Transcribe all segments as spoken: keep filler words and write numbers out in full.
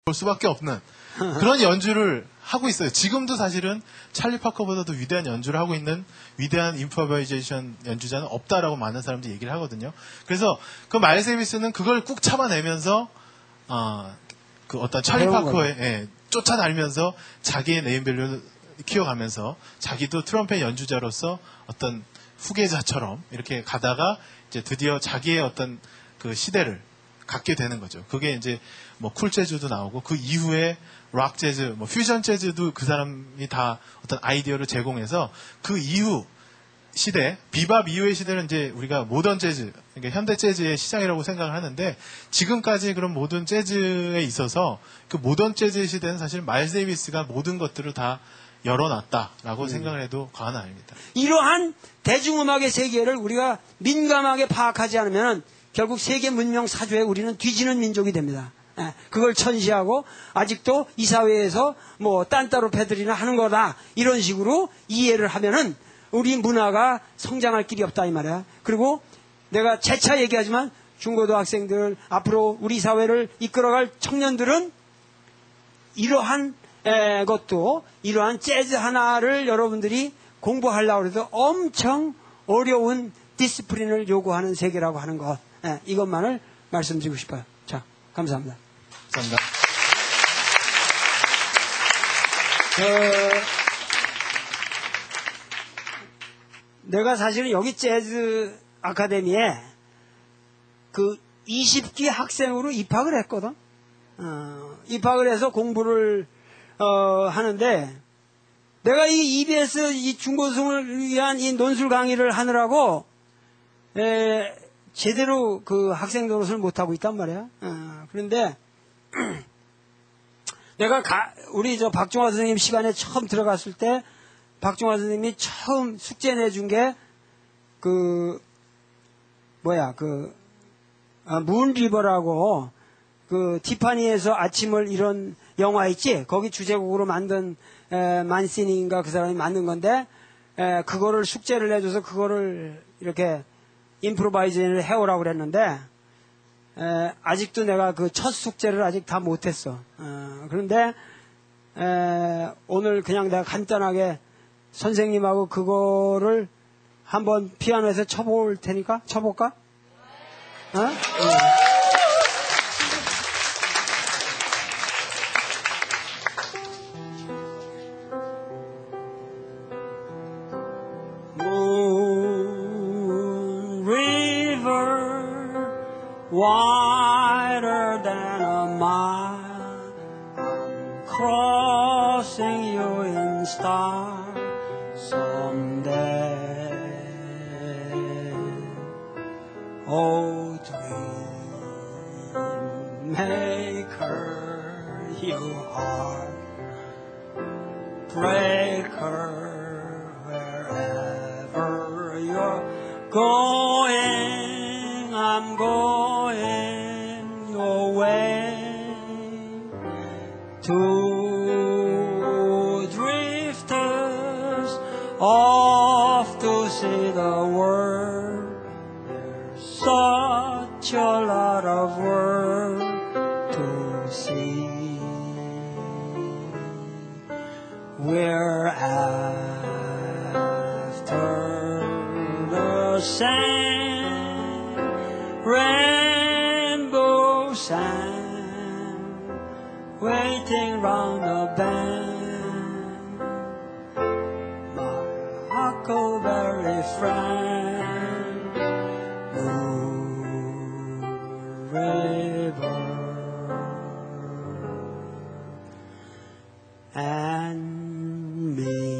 볼 수밖에 없는 그런 연주를 하고 있어요. 지금도 사실은 찰리 파커보다도 위대한 연주를 하고 있는 위대한 임프로바이제이션 연주자는 없다라고 많은 사람들이 얘기를 하거든요. 그래서 그 마일스 데이비스는 그걸 꾹 참아내면서 어, 그 어떤 찰리 파커에 예, 쫓아다니면서 자기의 네임밸류를 키워가면서 자기도 트럼펫 연주자로서 어떤 후계자처럼 이렇게 가다가 이제 드디어 자기의 어떤 그 시대를 갖게 되는 거죠. 그게 이제 뭐 쿨 재즈도 나오고 그 이후에 락 재즈, 뭐 퓨전 재즈도 그 사람이 다 어떤 아이디어를 제공해서 그 이후 시대, 비밥 이후의 시대는 이제 우리가 모던 재즈, 그러니까 현대 재즈의 시장이라고 생각을 하는데 지금까지 그런 모던 재즈에 있어서 그 모던 재즈의 시대는 사실 마일스 데이비스가 모든 것들을 다 열어놨다라고 음. 생각을 해도 과언은 아닙니다. 이러한 대중음악의 세계를 우리가 민감하게 파악하지 않으면 결국 세계 문명 사조에 우리는 뒤지는 민족이 됩니다. 예, 그걸 천시하고 아직도 이 사회에서 뭐 딴따로 패들이나 하는 거다 이런 식으로 이해를 하면은 우리 문화가 성장할 길이 없다 이 말이야. 그리고 내가 재차 얘기하지만 중고등학생들 앞으로 우리 사회를 이끌어갈 청년들은 이러한 에, 것도 이러한 재즈 하나를 여러분들이 공부하려고 해도 엄청 어려운 디스플린을 요구하는 세계라고 하는 것 에, 이것만을 말씀드리고 싶어요. 자, 감사합니다. 감사합니다. 어, 내가 사실은 여기 재즈 아카데미에 그 이십 기 학생으로 입학을 했거든. 어, 입학을 해서 공부를 어, 하는데 내가 이 이비에스 이 중고등을 위한 이 논술 강의를 하느라고 에, 제대로 그 학생 노릇을 못하고 있단 말이야. 어, 그런데 내가 가, 우리 저 박종화 선생님 시간에 처음 들어갔을 때 박종화 선생님이 처음 숙제 내준 게 그 뭐야 그 아, 문리버라고 그 티파니에서 아침을 이런 영화 있지? 거기 주제곡으로 만든 에, 만시니인가 그 사람이 만든 건데 에, 그거를 숙제를 내줘서 그거를 이렇게 임프로바이제이션을 해오라고 그랬는데 에, 아직도 내가 그 첫 숙제를 아직 다 못했어. 어, 그런데 에, 오늘 그냥 내가 간단하게 선생님하고 그거를 한번 피아노에서 쳐볼 테니까 쳐볼까? 어? 어. Wider than a mile, I'm crossing you in style someday. Oh, dream maker, you heart breaker, wherever you're going, I'm going your way. Two drifters off to see the world. There's such a lot of world to see. We're after the same rainbow sand, waiting round the bend. My huckleberry friend, Moon River, and me.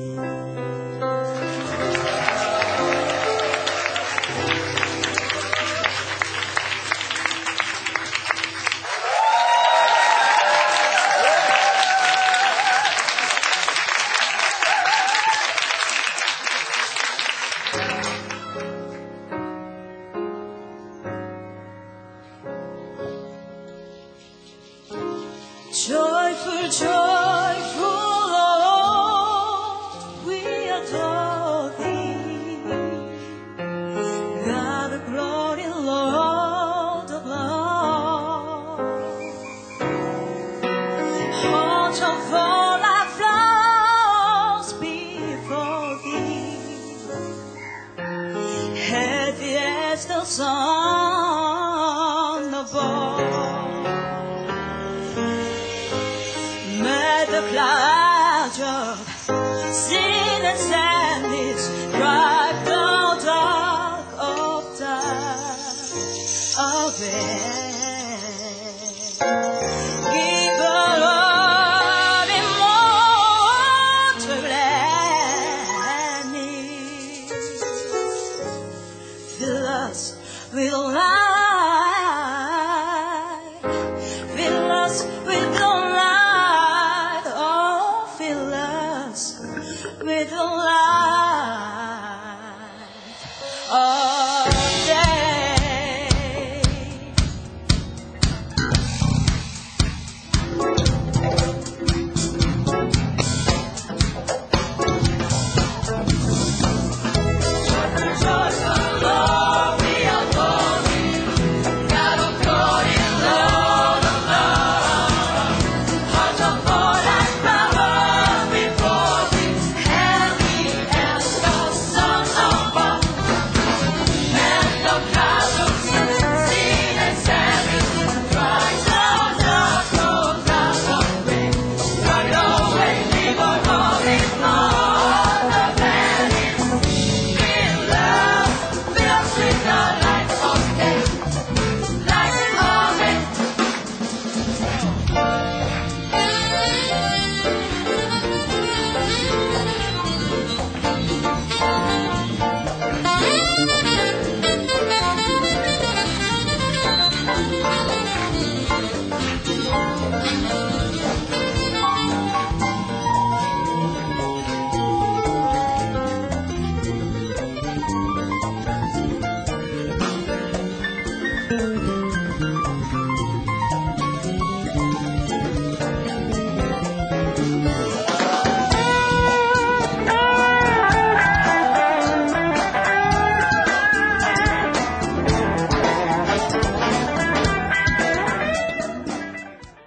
Joyful, joyful, Lord, we adore Thee. God of glory, Lord of love. waterfall that flows before thee. Heavy as the sun above, may the clouds of sin and sadness drive the dark of time away.